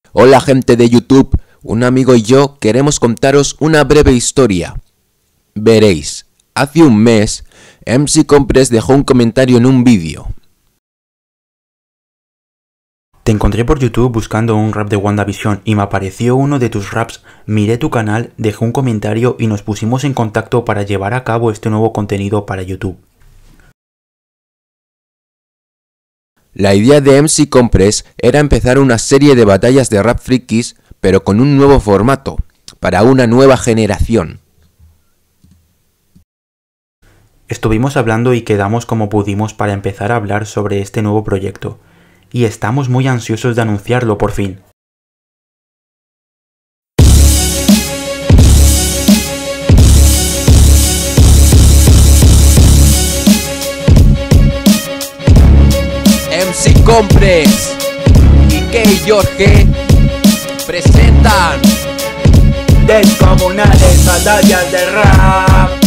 Hola gente de YouTube, un amigo y yo queremos contaros una breve historia. Veréis, hace un mes, MC Compress dejó un comentario en un vídeo. Te encontré por YouTube buscando un rap de WandaVision y me apareció uno de tus raps, miré tu canal, dejé un comentario y nos pusimos en contacto para llevar a cabo este nuevo contenido para YouTube. La idea de MC Compress era empezar una serie de batallas de rap frikis, pero con un nuevo formato, para una nueva generación. Estuvimos hablando y quedamos como pudimos para empezar a hablar sobre este nuevo proyecto, y estamos muy ansiosos de anunciarlo por fin. MC Compress y Key Jorge presentan Descomunales batallas de rap.